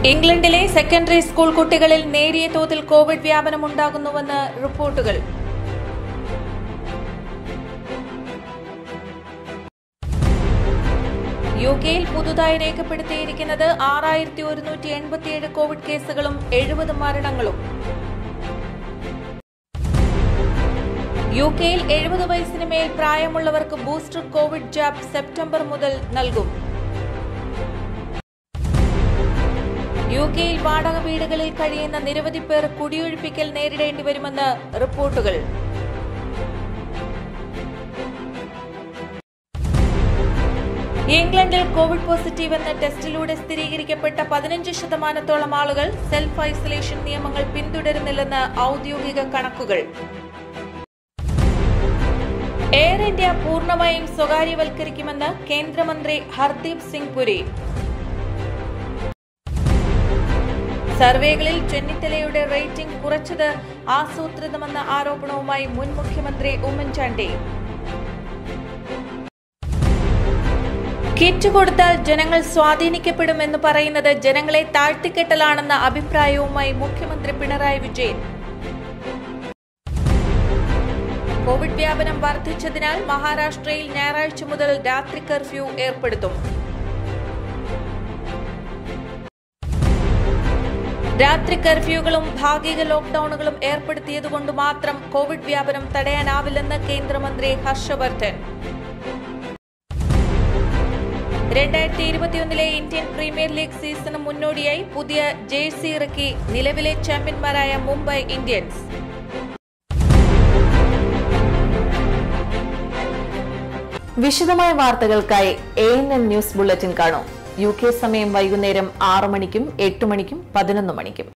ഇംഗ്ലണ്ടിലെ secondary school കുട്ടികളിൽ നേരിയ തോതിൽ കോവിഡ് വ്യാപനം ഉണ്ടാകുന്നുവെന്ന് റിപ്പോർട്ടുകൾ. യുകെയിൽ പുതുതായി രേഖപ്പെടുത്തിയിരിക്കുന്നത് 6187 കോവിഡ് കേസുകളും 70 മരണങ്ങളും. യുകെയിൽ 70 വയസ്സിന് മേൽ പ്രായമുള്ളവർക്ക് ബൂസ്റ്റർ കോവിഡ് ജാബ് സെപ്റ്റംബർ മുതൽ നൽകും. യുകെയിൽ വാടക വീടുകളിൽ കഴിയുന്ന നിരവധി പേർ കുടിയൊഴിപ്പിക്കൽ നേരിടേണ്ടി വരുമെന്ന് റിപ്പോർട്ടുകൾ. ഇംഗ്ലണ്ടിൽ കോവിഡ് പോസിറ്റീവ് എന്ന ടെസ്റ്റിലൂടെ സ്ഥിരീകരിക്കപ്പെട്ട 15% ആളുകൾ സെൽഫ് ഐസൊലേഷൻ നിയമങ്ങൾ പിന്തുടരുന്നില്ലെന്ന് ഔദ്യോഗിക കണക്കുകൾ. എയർ ഇന്ത്യ പൂർണ്ണമായും സ്വകാര്യവൽക്കരിക്കുമെന്ന് കേന്ദ്രമന്ത്രി ഹർദീപ് സിംഗ് പുരി. സർവേകളിൽ ചെന്നിത്തലയുടെ റേറ്റിംഗ് കുറച്ചത് ആസൂത്രിതമെന്ന ആരോപണവുമായി മുൻ മുഖ്യമന്ത്രി ഉമ്മൻചാണ്ടി. കിറ്റ് കൊടുത്താൽ ജനങ്ങൾ സ്വാധീനിക്കപ്പെടുമെന്ന് പറയുന്നത് ജനങ്ങളെ താഴ്ത്തിക്കെട്ടലാണെന്ന അഭിപ്രായവുമായി മുഖ്യമന്ത്രി പിണറായി വിജയൻ. കോവിഡ് വ്യാപനം വർദ്ധിച്ചതിനാൽ മഹാരാഷ്ട്രയിൽ ഞായറാഴ്ച മുതൽ രാത്രി കർഫ്യൂ ഏർപ്പെടുത്തും. രാത്രി കർഫ്യൂകളും ഭാഗിക ലോക്ഡൌണുകളും ഏർപ്പെടുത്തിയതുകൊണ്ട് മാത്രം കോവിഡ് വ്യാപനം തടയാനാവില്ലെന്ന് കേന്ദ്രമന്ത്രി Harshvardhan. 2021 Indian Premier League season മുന്നോടിയായി പുതിയ ജേഴ്സി ഇറക്കി നിലവിലെ ചാമ്പ്യന്മാരായ മുംബൈ ഇന്ത്യൻസ്. വിശദമായ വാർത്തകൾക്കായി ANN ന്യൂസ് ബുള്ളറ്റിൻ കാണൂ. UK സമയം വൈകുന്നേരം 6 മണിക്കും 8 മണിക്കും 11 മണിക്കും.